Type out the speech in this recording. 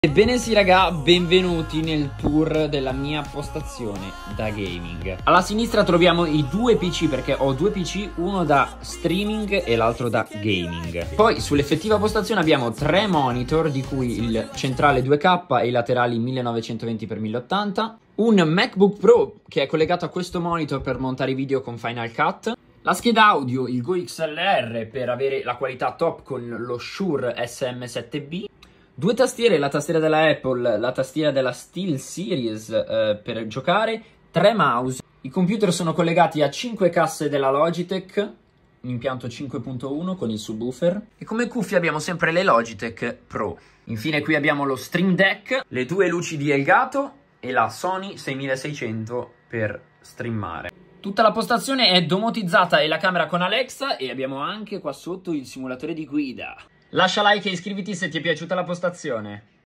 Ebbene sì raga, benvenuti nel tour della mia postazione da gaming. Alla sinistra troviamo i due PC perché ho due PC, uno da streaming e l'altro da gaming. Poi sull'effettiva postazione abbiamo tre monitor, di cui il centrale 2K e i laterali 1920x1080, un MacBook Pro che è collegato a questo monitor per montare i video con Final Cut, la scheda audio, il Go XLR per avere la qualità top con lo Shure SM7B, due tastiere, la tastiera della Apple, la tastiera della SteelSeries per giocare, tre mouse. I computer sono collegati a 5 casse della Logitech, un impianto 5.1 con il subwoofer. E come cuffie abbiamo sempre le Logitech Pro. Infine qui abbiamo lo Stream Deck, le due luci di Elgato e la Sony 6600 per streamare. Tutta la postazione è domotizzata e la camera con Alexa, e abbiamo anche qua sotto il simulatore di guida. Lascia like e iscriviti se ti è piaciuta la postazione.